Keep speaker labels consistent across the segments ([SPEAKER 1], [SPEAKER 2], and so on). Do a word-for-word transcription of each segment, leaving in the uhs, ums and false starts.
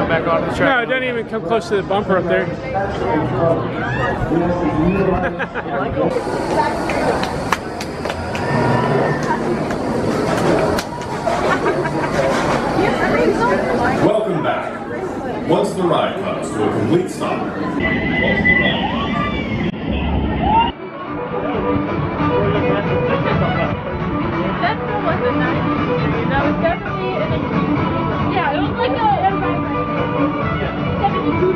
[SPEAKER 1] going back onto the track.
[SPEAKER 2] No, don't even come close to the bumper up there.
[SPEAKER 3] Welcome back. Once the ride comes to a complete stop. Once the ride
[SPEAKER 4] That still wasn't nice. That was definitely an experience. Yeah, it was like a seventy-two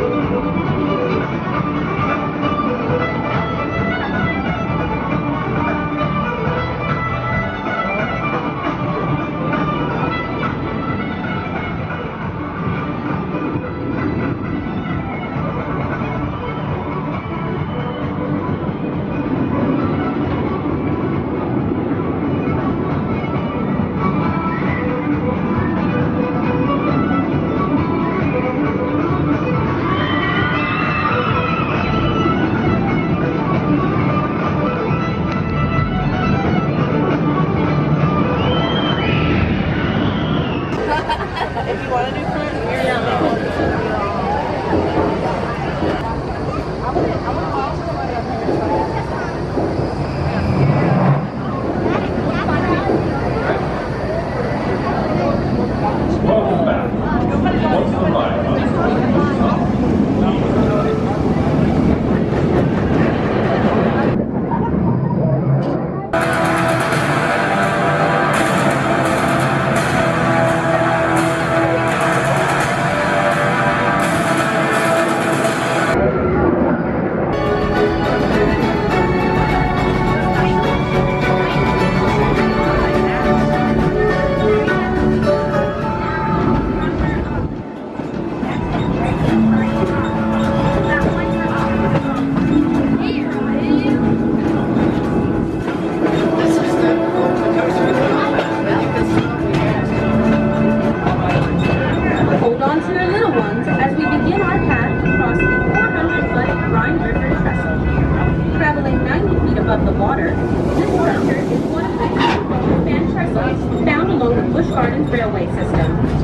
[SPEAKER 4] above the water. This structure is one of the two span trestles found along the Busch Gardens railway system.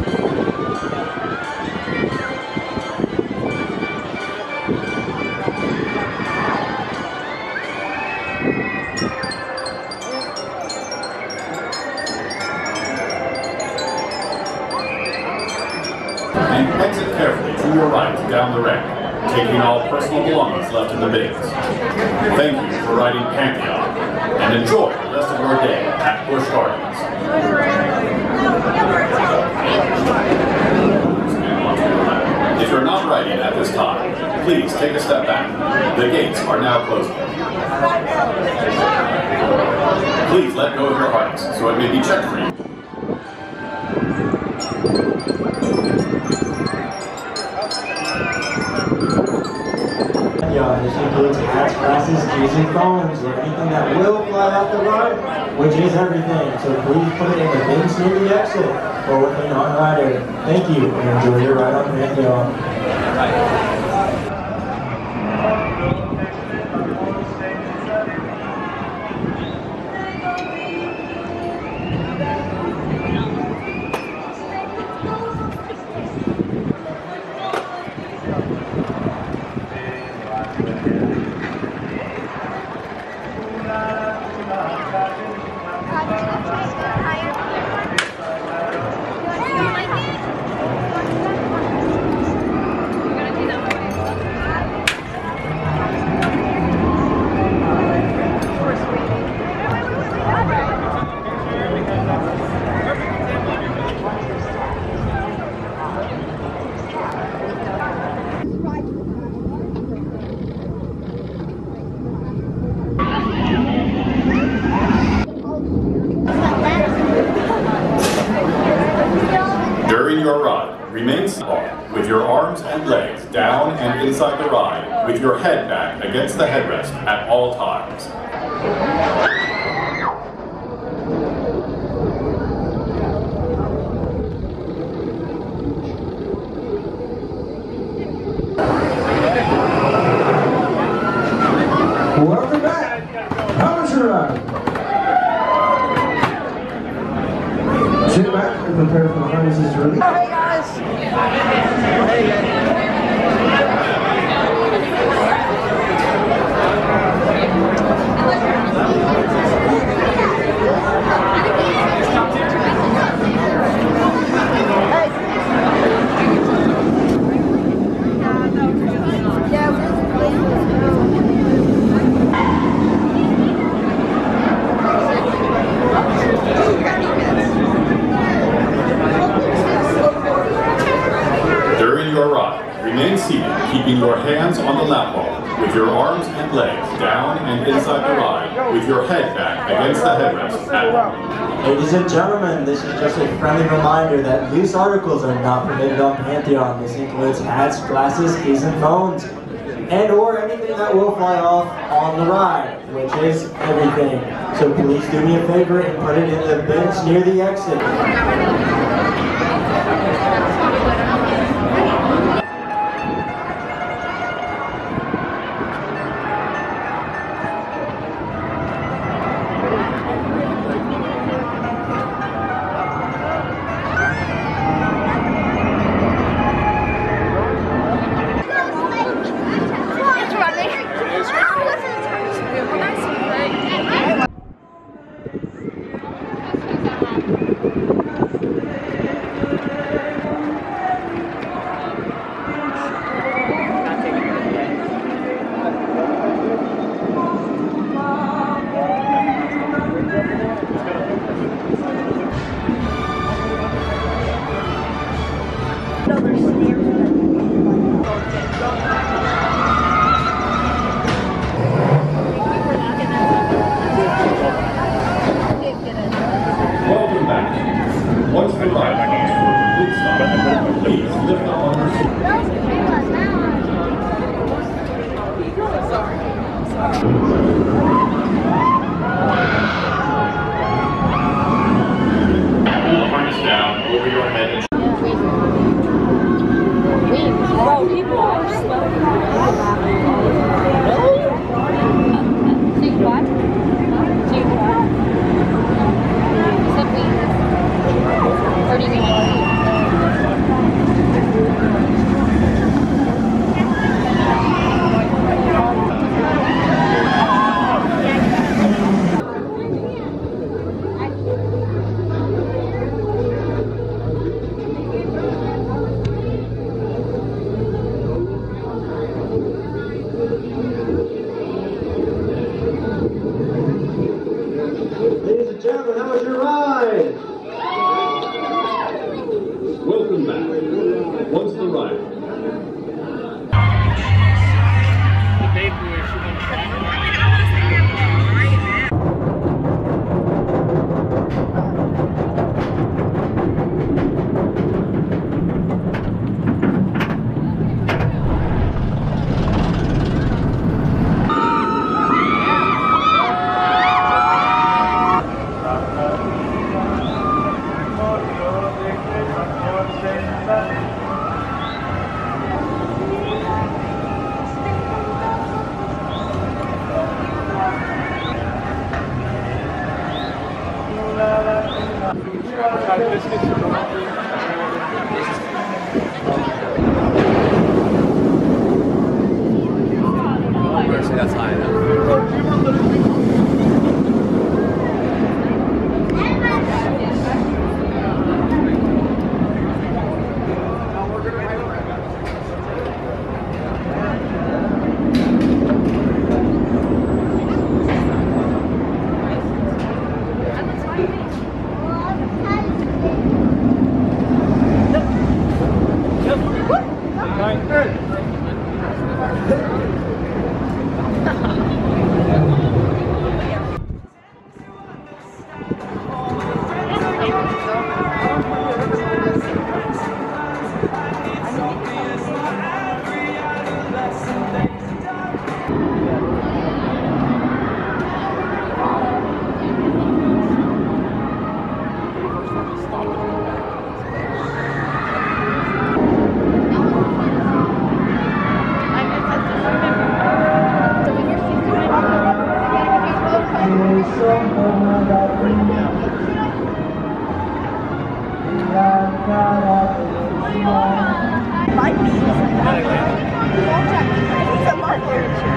[SPEAKER 3] And exit carefully to your right down the ramp, taking all personal belongings left in the bins. Thank you for riding Pantheon, and enjoy the rest of your day at Busch Gardens. If you're not riding at this time, please take a step back. The gates are now closing. Please let go of your harness so it may be checked for you.
[SPEAKER 5] This includes hats, glasses, keys, and phones, or anything that will fly off the ride, which is everything. So please put it in the bins near the exit or with a non-rider. Thank you, and enjoy your ride on Pantheon.
[SPEAKER 3] During your ride, remain still with your arms and legs down and inside the ride, with your head back against the headrest at all times.
[SPEAKER 5] Welcome back. How was your ride? Sit back and prepare for the harnesses to release.
[SPEAKER 6] Hey guys,
[SPEAKER 3] Remain seated, keeping your hands on the lap bar, with your arms and legs down and inside the ride, with your head back against the headrest at home.
[SPEAKER 5] Ladies and gentlemen, this is just a friendly reminder that loose articles are not permitted on Pantheon. This includes hats, glasses, keys, and phones, and or anything that will fly off on the ride, which is everything. So please do me a favor and put it in the bins near the exit.
[SPEAKER 3] Welcome back. Once the ride comes to a complete stop, please lift up on your seat. Pull the harness down over your head and
[SPEAKER 1] Bro, people are smoking. Really? Do you what? Do you what? Except we. Or do you mean
[SPEAKER 5] Ladies and gentlemen, how was your ride?
[SPEAKER 3] welcome back. Once the ride.
[SPEAKER 6] Thank you.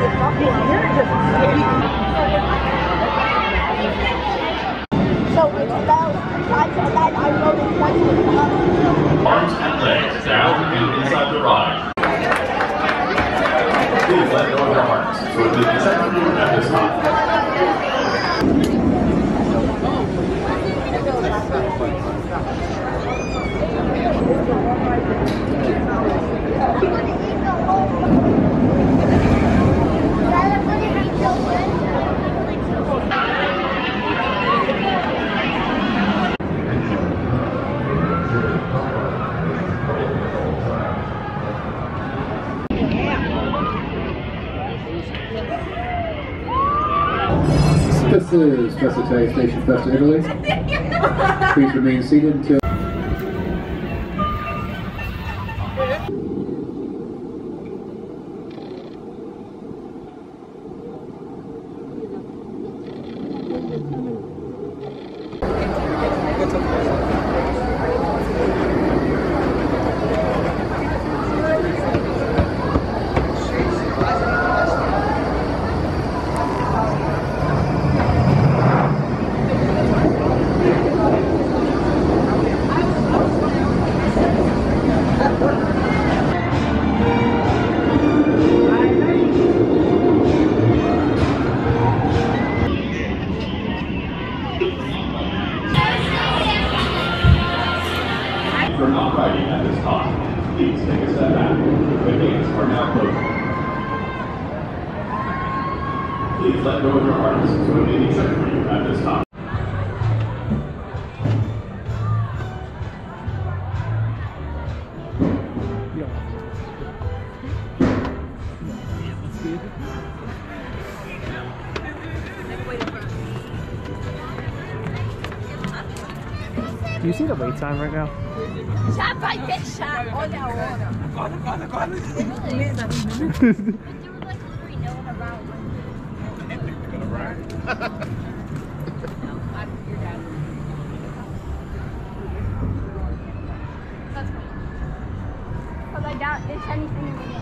[SPEAKER 6] So with those besides that, I rode it twice with them.
[SPEAKER 3] Arms and legs down and inside the ride. Please let go of your harness so it is acceptable at this time.
[SPEAKER 7] This is Plaza Station Festa, Italy. Please remain seated until
[SPEAKER 3] If you're not riding at this time, please take a step back. The gates are now closing. Please let go of your harness so it may be checked for you at this time.
[SPEAKER 2] Do you see the wait time right now?
[SPEAKER 6] Shot by bitch shot. Oh, no, oh, no.
[SPEAKER 1] Really? But there were like literally no one around. No, I'm your dad. That's funny.
[SPEAKER 6] Because I doubt there's anything in the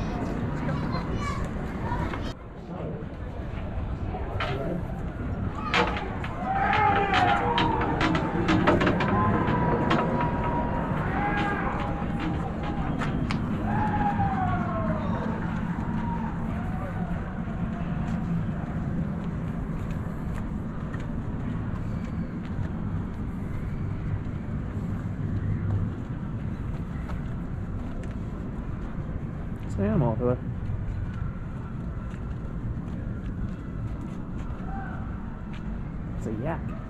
[SPEAKER 2] It's an animal over there. It's a yak.